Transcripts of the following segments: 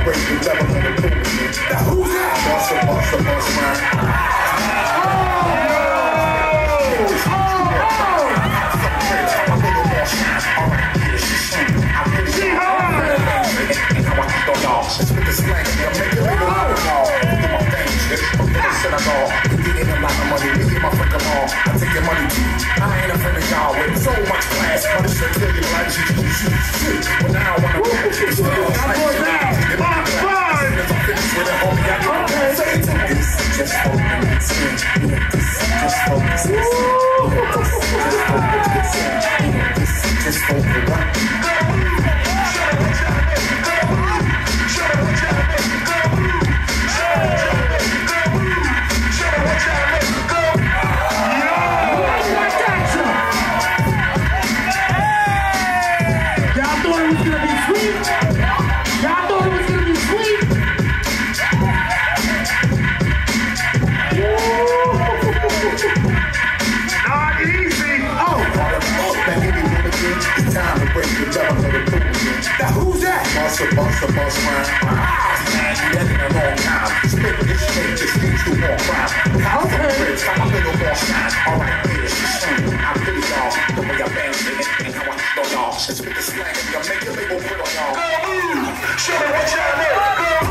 break the devil in the pool. Now who's that? Boss man. It's with the slang, I'm making it all. Do my thing, shit I go. Getting a lot of money, me and my fucking mom. I take your money too. I ain't afraid of y'all with so much class. But it's a million lives you can shoot. But now I wanna go. It's still like I'm finished with it, homie. I can't say it to me. This is just for the next thing. This is just for the next thing. This is just for the next thing. This is just for the one. Now who's that? Boss man. Man, you been in a long time. Spit this shit, just things you won't find. How from the bridge, I'm a little more shine. Alright, here's the swing. I really y'all. The way I bang it and how I hit on y'all. Just with the slang, I make your label put on y'all. Show me what y'all need.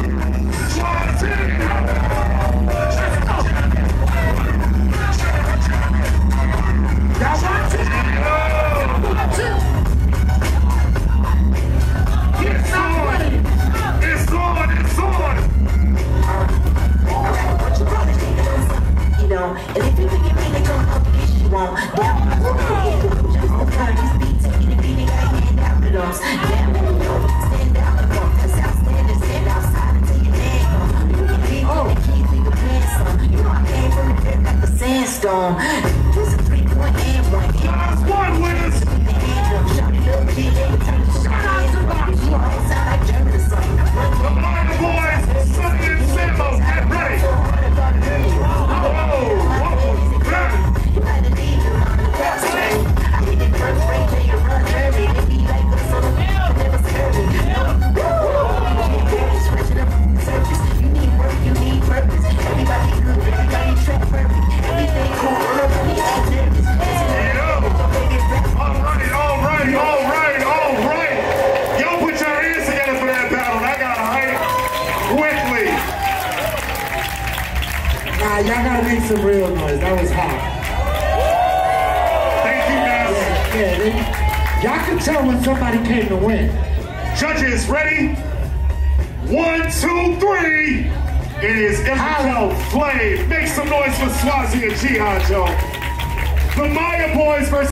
And if you forget me, they gon' help you get you on. Down, just the turn these beats, taking the beat, I hand out the doors. Damn, stand out the front, that's outstanding. Stand outside until your dad come. You can leave the keys, leave the pants on. You know I came from the dirt like the sandstorm. Just a 3-point and one. Last one, winners! Shout it up, kid, every time you shout it, you sound like German or something. The Minor Boys, Sonny and Sambo, get ready! Y'all gotta make some real noise. That was hot. Thank you, guys. Y'all can tell when somebody came to win. Judges, ready? 1, 2, 3. It is Emilio Flame. Make some noise for Swazi and Jihad, Joe. The Maya Boys versus